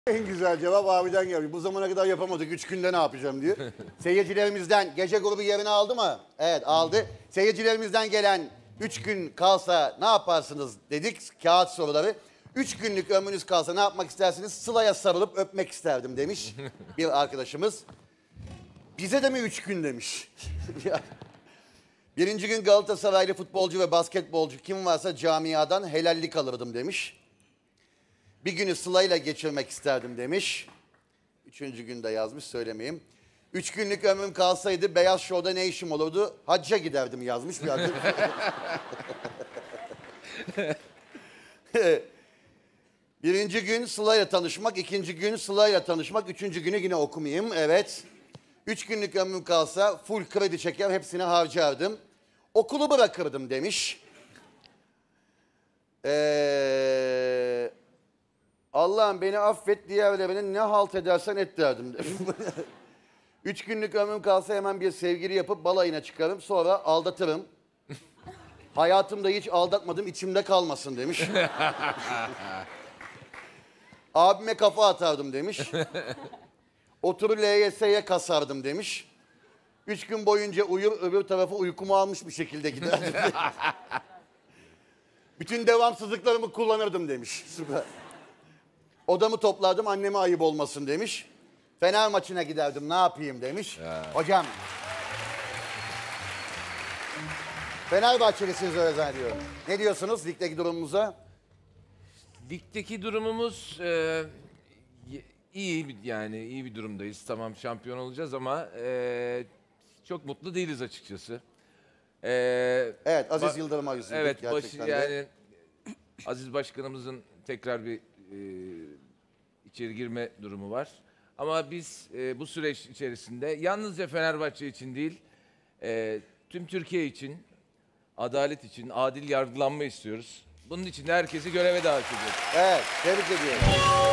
En güzel cevap abiden gelmiş. Bu zamana kadar yapamadık. 3 günde ne yapacağım diyor. Seyircilerimizden gece grubu yerini aldı mı? Evet aldı. Seyircilerimizden gelen 3 gün kalsa ne yaparsınız dedik. Kağıt soruları. 3 günlük ömrünüz kalsa ne yapmak istersiniz? Sıla'ya sarılıp öpmek isterdim demiş bir arkadaşımız. Bize de mi 3 gün demiş. Birinci gün Galatasaraylı futbolcu ve basketbolcu kim varsa camiadan helallik alırdım demiş. Bir günü Sıla'yla geçirmek isterdim demiş. 3. günde yazmış, söylemeyeyim. 3 günlük ömrüm kalsaydı Beyaz Show'da ne işim olurdu? Hacca giderdim yazmış bir arkadaş. Birinci gün Sıla'yla tanışmak, 2. gün Sıla'yla tanışmak, 3. günü yine okumayayım. Evet. 3 günlük ömrüm kalsa full kredi çeker, hepsini harcardım. Okulu bırakırdım demiş. Allah'ım beni affet, diğerlerine ne halt edersen et derdim. 3 günlük ömrüm kalsa hemen bir sevgili yapıp balayına çıkarım, sonra aldatırım. Hayatımda hiç aldatmadım, içimde kalmasın demiş. Abime kafa atardım demiş. Oturur LYS'ye kasardım demiş. 3 gün boyunca uyur, öbür tarafa uykumu almış bir şekilde giderdim. Bütün devamsızlıklarımı kullanırdım demiş. Süper. Odamı toplardım, anneme ayıp olmasın demiş. Fener maçına giderdim, ne yapayım demiş. Hocam. Fenerbahçelisiniz öyle zannediyorum. Ne diyorsunuz ligdeki durumumuza? Ligdeki durumumuz iyi, yani iyi bir durumdayız. Tamam, şampiyon olacağız ama çok mutlu değiliz açıkçası. Evet, Aziz Yıldırım'a üzüldük evet, gerçekten de. yani Aziz Başkanımızın tekrar bir içeri girme durumu var. Ama biz bu süreç içerisinde yalnızca Fenerbahçe için değil, tüm Türkiye için, adalet için, adil yargılanma istiyoruz. Bunun için de herkesi göreve davet ediyoruz. Evet, tebrik ediyorum.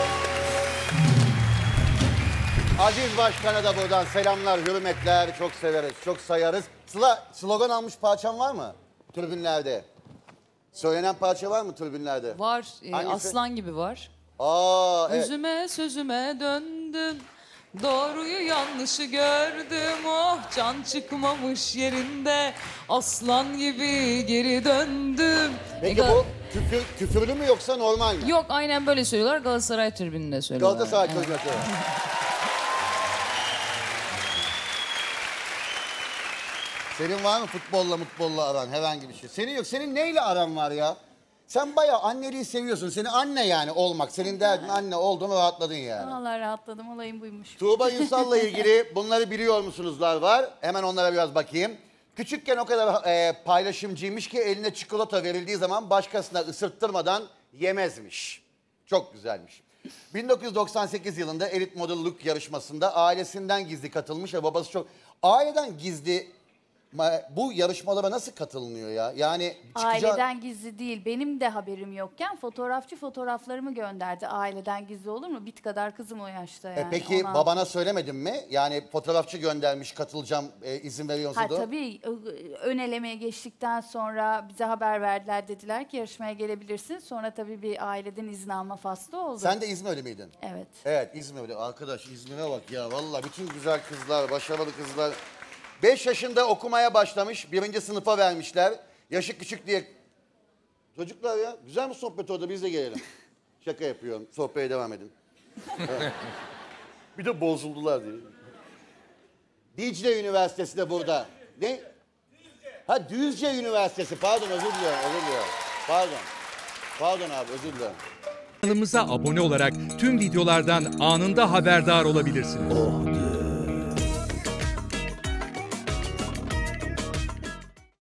Aziz Başkan'a da buradan selamlar, hürmetler, çok severiz, çok sayarız. Sıla, slogan almış parçan var mı tribünlerde? Söylenen parça var mı tribünlerde? Var, Hangisi? aslan gibi var. Aa, evet. Özüme sözüme döndüm, doğruyu yanlışı gördüm. Oh, can çıkmamış yerinde, aslan gibi geri döndüm. Peki bu küfürlü mü yoksa normal mi? Yok, aynen böyle söylüyorlar, Galatasaray tribününde söylüyorlar. Galatasaray Evet. tribününde. Senin var mı futbolla aran, herhangi bir şey? Senin yok. Senin neyle aran var ya? Sen bayağı anneliği seviyorsun. Seni anne yani olmak. Senin derdin anne olduğunu rahatladın yani. Vallahi rahatladım, olayım buymuş. Tuğba Ünsal'la ilgili bunları biliyor musunuzlar var. Hemen onlara biraz bakayım. Küçükken o kadar paylaşımcıymış ki eline çikolata verildiği zaman başkasına ısırttırmadan yemezmiş. Çok güzelmiş. 1998 yılında Elite Model Look yarışmasında ailesinden gizli katılmış ve babası çok... Aileden gizli bu yarışmalara nasıl katılınıyor ya? Yani Aileden gizli değil. Benim de haberim yokken fotoğrafçı fotoğraflarımı gönderdi. Aileden gizli olur mu? Bit kadar kızım o yaşta yani. Peki 16. babana söylemedin mi? Yani fotoğrafçı göndermiş, katılacağım, izin veriyor musun? Ha tabii, ön elemeye geçtikten sonra bize haber verdiler. Dediler ki yarışmaya gelebilirsin. Sonra tabii bir aileden izin alma faslı oldu. Sen de İzmirli miydin? Evet. Evet, İzmirli. Arkadaş İzmir'e bak ya. Vallahi bütün güzel kızlar, başarılı kızlar. 5 yaşında okumaya başlamış. 1. sınıfa vermişler. Yaşı küçük diye. Çocuklar ya, güzel mi sohbet orada? Biz de gelelim. Şaka yapıyorum. Sohbete devam edin. Bir de bozuldular diye. Dicle Üniversitesi de burada. Ne? Ha, Düzce Üniversitesi. Pardon, özür diliyorum. Pardon abi, özür dilerim. Kanalımıza abone olarak tüm videolardan anında haberdar olabilirsiniz.